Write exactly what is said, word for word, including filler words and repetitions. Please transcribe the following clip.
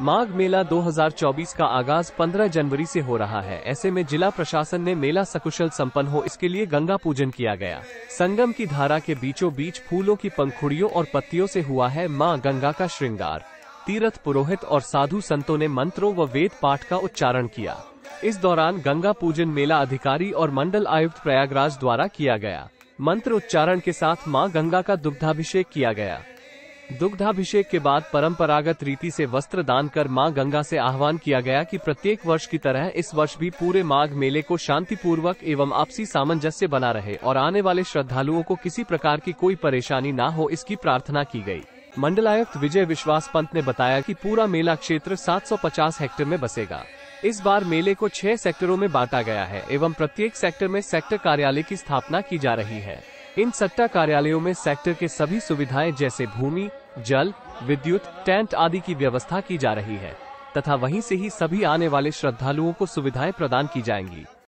माघ मेला दो हज़ार चौबीस का आगाज पंद्रह जनवरी से हो रहा है। ऐसे में जिला प्रशासन ने मेला सकुशल संपन्न हो इसके लिए गंगा पूजन किया गया। संगम की धारा के बीचों बीच फूलों की पंखुड़ियों और पत्तियों से हुआ है मां गंगा का श्रृंगार। तीर्थ पुरोहित और साधु संतों ने मंत्रों व वेद पाठ का उच्चारण किया। इस दौरान गंगा पूजन मेला अधिकारी और मंडल आयुक्त प्रयागराज द्वारा किया गया। मंत्र उच्चारण के साथ मां गंगा का दुग्धाभिषेक किया गया। दुग्धाभिषेक के बाद परंपरागत रीति से वस्त्र दान कर मां गंगा से आह्वान किया गया कि प्रत्येक वर्ष की तरह इस वर्ष भी पूरे माघ मेले को शांतिपूर्वक एवं आपसी सामंजस्य बना रहे और आने वाले श्रद्धालुओं को किसी प्रकार की कोई परेशानी न हो, इसकी प्रार्थना की गई। मंडलायुक्त विजय विश्वास पंत ने बताया कि पूरा मेला क्षेत्र सात सौ पचास हेक्टेयर में बसेगा। इस बार मेले को छह सेक्टरों में बांटा गया है एवं प्रत्येक सेक्टर में सेक्टर कार्यालय की स्थापना की जा रही है। इन सेक्टर कार्यालयों में सेक्टर के सभी सुविधाएं जैसे भूमि, जल, विद्युत, टेंट आदि की व्यवस्था की जा रही है तथा वहीं से ही सभी आने वाले श्रद्धालुओं को सुविधाएं प्रदान की जाएंगी।